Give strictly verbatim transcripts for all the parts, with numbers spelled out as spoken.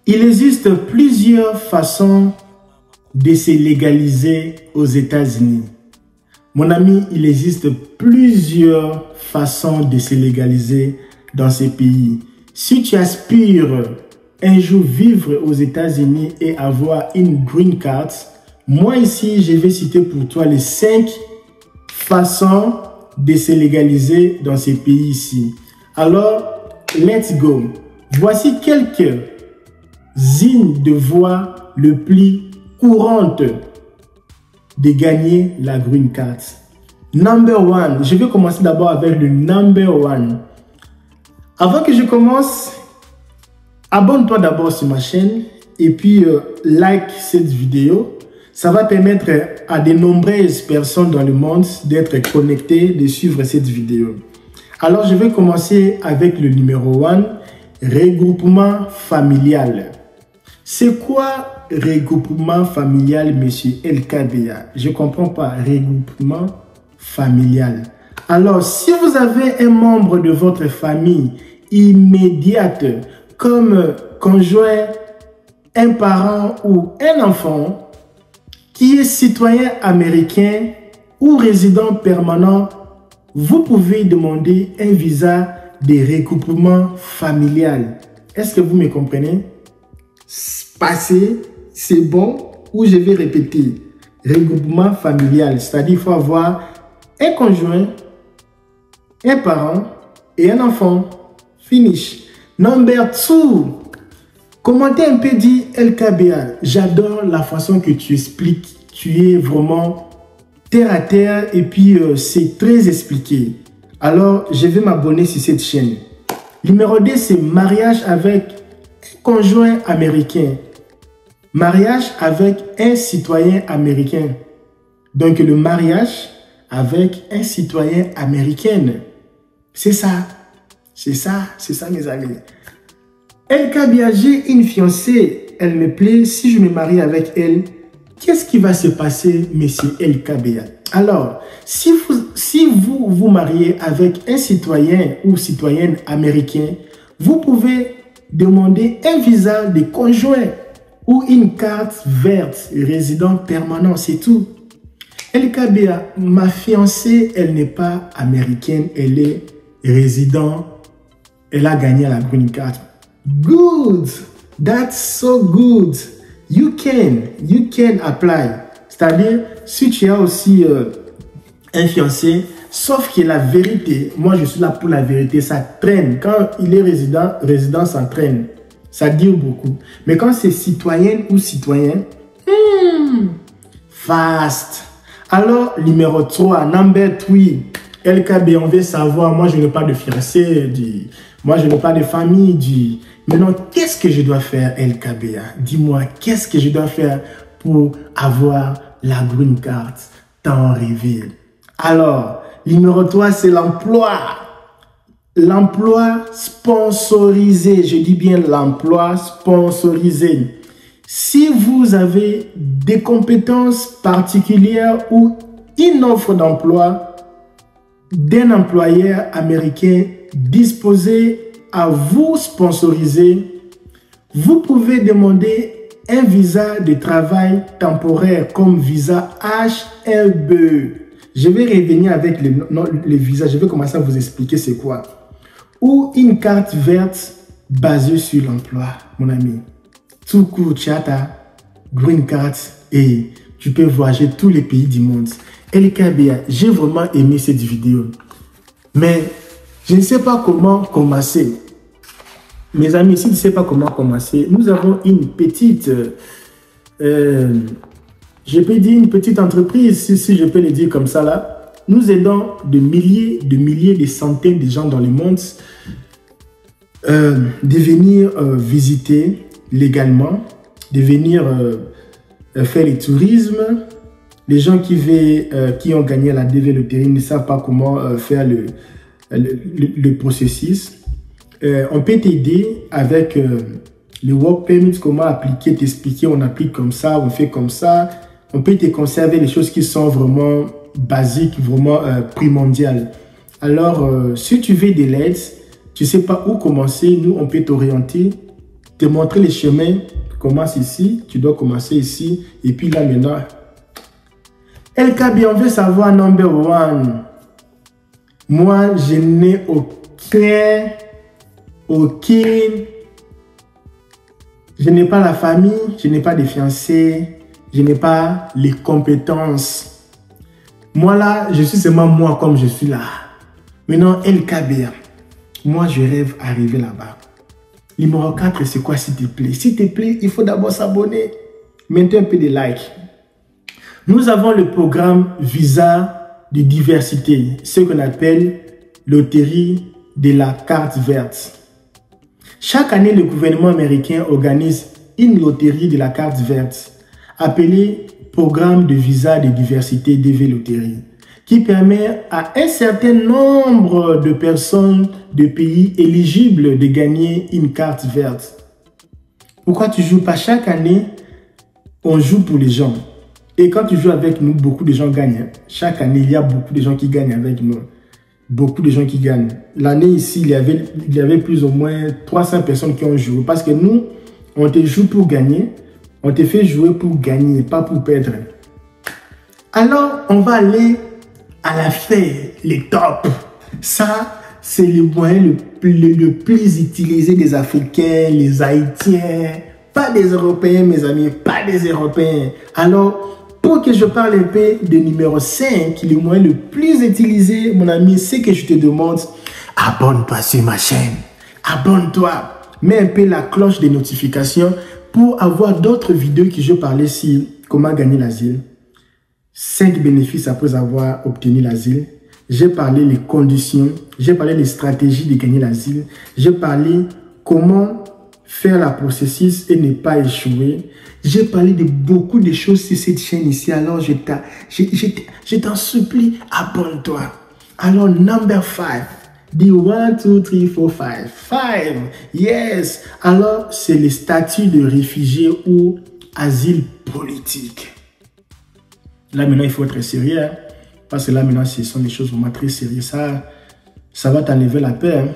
Il existe plusieurs façons de se légaliser aux États-Unis. Mon ami, il existe plusieurs façons de se légaliser dans ces pays. Si tu aspires un jour vivre aux États-Unis et avoir une green card, moi ici, je vais citer pour toi les cinq façons de se légaliser dans ces pays ici. Alors, let's go. Voici quelques unes de voies le plus courantes de gagner la green card. Number one. Je vais commencer d'abord avec le number one. Avant que je commence, abonne-toi d'abord sur ma chaîne et puis euh, like cette vidéo. Ça va permettre à de nombreuses personnes dans le monde d'être connectées, de suivre cette vidéo. Alors, je vais commencer avec le numéro un, regroupement familial. C'est quoi regroupement familial, monsieur L K B A? Je ne comprends pas. Regroupement familial. Alors, si vous avez un membre de votre famille immédiate, comme conjoint, un parent ou un enfant, qui est citoyen américain ou résident permanent, vous pouvez demander un visa de regroupement familial. Est-ce que vous me comprenez? Passer, c'est bon, ou je vais répéter. Regroupement familial, c'est-à-dire qu'il faut avoir un conjoint, un parent et un enfant. Finish. Number two. Commentez un peu, dit L K B A. J'adore la façon que tu expliques. Tu es vraiment terre à terre et puis euh, c'est très expliqué. Alors, je vais m'abonner sur cette chaîne. Numéro deux, c'est mariage avec un conjoint américain. Mariage avec un citoyen américain. Donc, le mariage avec un citoyen américain. C'est ça. C'est ça. C'est ça, mes amis. L K B A, j'ai une fiancée. Elle me plaît. Si je me marie avec elle, qu'est-ce qui va se passer, monsieur L K B A? Alors, si vous, si vous vous mariez avec un citoyen ou citoyenne américain, vous pouvez demander un visa de conjoint ou une carte verte résident permanent, c'est tout. L K B A, ma fiancée, elle n'est pas américaine, elle est résident, elle a gagné la green card. Good, that's so good. You can, you can apply. C'est-à-dire, si tu as aussi euh, un fiancé, sauf que la vérité, moi je suis là pour la vérité, ça traîne. Quand il est résident, résident, ça traîne. Ça dure beaucoup. Mais quand c'est citoyenne ou citoyen, hmm, fast. Alors, numéro trois, number three, L K B, on veut savoir, moi je n'ai pas de fiancé, du, moi je n'ai pas de famille, du, maintenant, qu'est-ce que je dois faire, L K B A? Dis-moi, qu'est-ce que je dois faire pour avoir la green card tant rêvée? Alors, numéro trois, c'est l'emploi. L'emploi sponsorisé. Je dis bien l'emploi sponsorisé. Si vous avez des compétences particulières ou une offre d'emploi d'un employeur américain disposé à vous sponsoriser, vous pouvez demander un visa de travail temporaire comme visa H un B. Je vais revenir avec les, non, les visas, je vais commencer à vous expliquer c'est quoi. Ou une carte verte basée sur l'emploi, mon ami. Tout court, tu as ta green card et tu peux voyager tous les pays du monde. L K B A, j'ai vraiment aimé cette vidéo. Mais je ne sais pas comment commencer. Mes amis, si tu ne sais pas comment commencer, nous avons une petite, euh, je peux dire une petite entreprise, si, si je peux le dire comme ça là. Nous aidons de milliers, de milliers, de centaines de gens dans le monde euh, de venir euh, visiter légalement, de venir euh, faire le tourisme. Les gens qui, veulent, euh, qui ont gagné la D V loterie ne savent pas comment euh, faire le, le, le, le processus. Euh, on peut t'aider avec euh, le work permit, comment appliquer, t'expliquer, on applique comme ça, on fait comme ça. On peut te conserver les choses qui sont vraiment basiques, vraiment euh, primordiales. Alors, euh, si tu veux de l'aide, tu ne sais pas où commencer, nous, on peut t'orienter te montrer les chemins. Tu commences ici, tu dois commencer ici. Et puis là maintenant, El Kabi, on veut savoir number one. Moi, je n'ai aucun, aucun, je n'ai pas la famille, je n'ai pas de fiancés, je n'ai pas les compétences. Moi là, je suis seulement moi comme je suis là. Maintenant, El Kabi, moi je rêve d'arriver là-bas. Numéro quatre, c'est quoi s'il te plaît? S'il te plaît, il faut d'abord s'abonner. Mettez un peu de like. Nous avons le programme Visa de diversité, ce qu'on appelle loterie de la carte verte. Chaque année, le gouvernement américain organise une loterie de la carte verte, appelée Programme de Visa de diversité D V Loterie, qui permet à un certain nombre de personnes de pays éligibles de gagner une carte verte. Pourquoi tu ne joues pas? Chaque année, on joue pour les gens. Et quand tu joues avec nous, beaucoup de gens gagnent. Chaque année, il y a beaucoup de gens qui gagnent avec nous. Beaucoup de gens qui gagnent. L'année ici, il y, avait, il y avait plus ou moins trois cents personnes qui ont joué. Parce que nous, on te joue pour gagner. On te fait jouer pour gagner, pas pour perdre. Alors, on va aller à la fête, les tops. Ça, c'est le moyen le plus, le, le plus utilisé des Africains, les Haïtiens. Pas des Européens, mes amis, pas des Européens. Alors, pour que je parle un peu de numéro cinq, le moyen le plus utilisé, mon ami, c'est que je te demande, abonne-toi sur ma chaîne. Abonne-toi. Mets un peu la cloche des notifications pour avoir d'autres vidéos que je parlais sur comment gagner l'asile. cinq bénéfices après avoir obtenu l'asile. J'ai parlé des conditions. J'ai parlé des stratégies de gagner l'asile. J'ai parlé comment faire la processus et ne pas échouer. J'ai parlé de beaucoup de choses sur cette chaîne ici. Alors, je t'en supplie, abonne-toi. Alors, number five. The one, two, three, four, five. Five. Yes. Alors, c'est le statut de réfugié ou asile politique. Là, maintenant, il faut être sérieux. Hein? Parce que là, maintenant, ce sont des choses vraiment très sérieuses. Ça, ça va t'enlever la paix. Hein?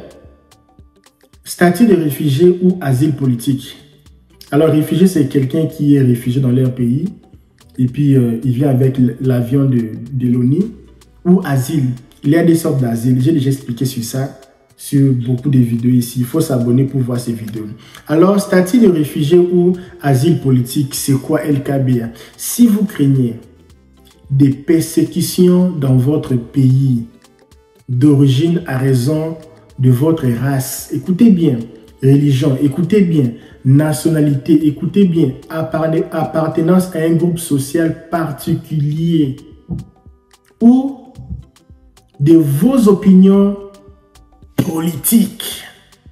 Statut de réfugié ou asile politique. Alors, réfugié, c'est quelqu'un qui est réfugié dans leur pays. Et puis, euh, il vient avec l'avion de, de l'ONU. Ou asile. Il y a des sortes d'asile. J'ai déjà expliqué sur ça, sur beaucoup de vidéos ici. Il faut s'abonner pour voir ces vidéos. Alors, statut de réfugié ou asile politique, c'est quoi El Kabi? Si vous craignez des persécutions dans votre pays d'origine à raison de votre race, écoutez bien, religion, écoutez bien, nationalité, écoutez bien, appartenance à un groupe social particulier ou de vos opinions politiques,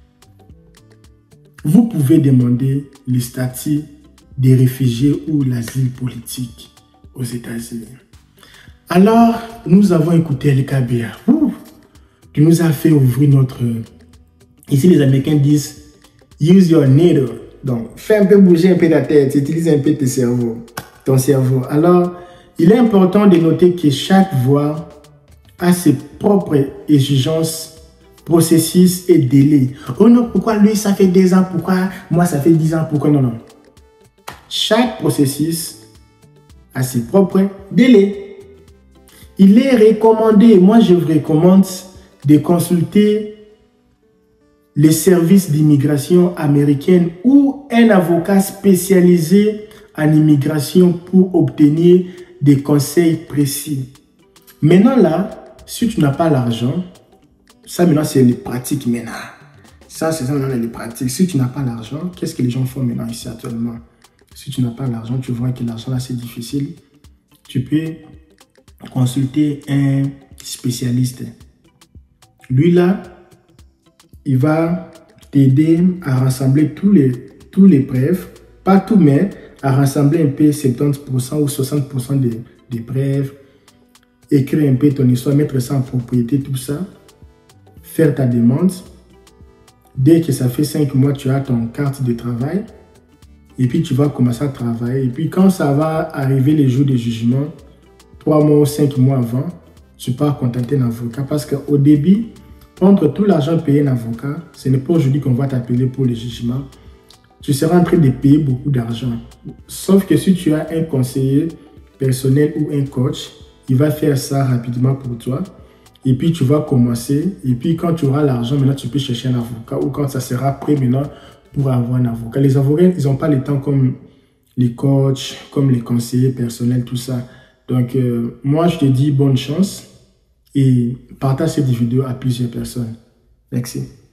vous pouvez demander le statut des réfugiés ou l'asile politique aux États-Unis. Alors, nous avons écouté El Kabi. Tu nous as fait ouvrir notre... Ici, les Américains disent « use your needle ». Donc, fais un peu bouger un peu ta tête, utilise un peu tes cerveaux, ton cerveau. Alors, il est important de noter que chaque voix a ses propres exigences, processus et délais. Oh non, pourquoi lui, ça fait deux ans, pourquoi moi, ça fait dix ans, pourquoi non, non. Chaque processus a ses propres délais. Il est recommandé, moi je vous recommande de consulter les services d'immigration américaine ou un avocat spécialisé en immigration pour obtenir des conseils précis. Maintenant là, si tu n'as pas l'argent, ça maintenant c'est les pratiques maintenant. Ça c'est ça maintenant les pratiques. Si tu n'as pas l'argent, qu'est-ce que les gens font maintenant ici actuellement? Si tu n'as pas l'argent, tu vois que l'argent là c'est difficile. Tu peux consulter un spécialiste. Lui là, il va t'aider à rassembler tous les, tous les preuves, pas tout mais à rassembler un peu soixante pour cent ou soixante pour cent des, des preuves, écrire un peu ton histoire, mettre ça en propriété, tout ça, faire ta demande. Dès que ça fait cinq mois, tu as ton carte de travail et puis tu vas commencer à travailler. Et puis quand ça va arriver les jours de jugement, trois mois ou cinq mois avant, tu pars contacter un avocat parce qu'au début, prendre tout l'argent payé un avocat, ce n'est pas aujourd'hui qu'on va t'appeler pour le jugement. tu seras en train de payer beaucoup d'argent. Sauf que si tu as un conseiller personnel ou un coach, il va faire ça rapidement pour toi. Et puis, tu vas commencer. Et puis, quand tu auras l'argent, maintenant, tu peux chercher un avocat. Ou quand ça sera prêt maintenant pour avoir un avocat. Les avocats, ils n'ont pas le temps comme les coachs, comme les conseillers personnels, tout ça. Donc, euh, moi, je te dis bonne chance. Et partage cette vidéo à plusieurs personnes. Merci.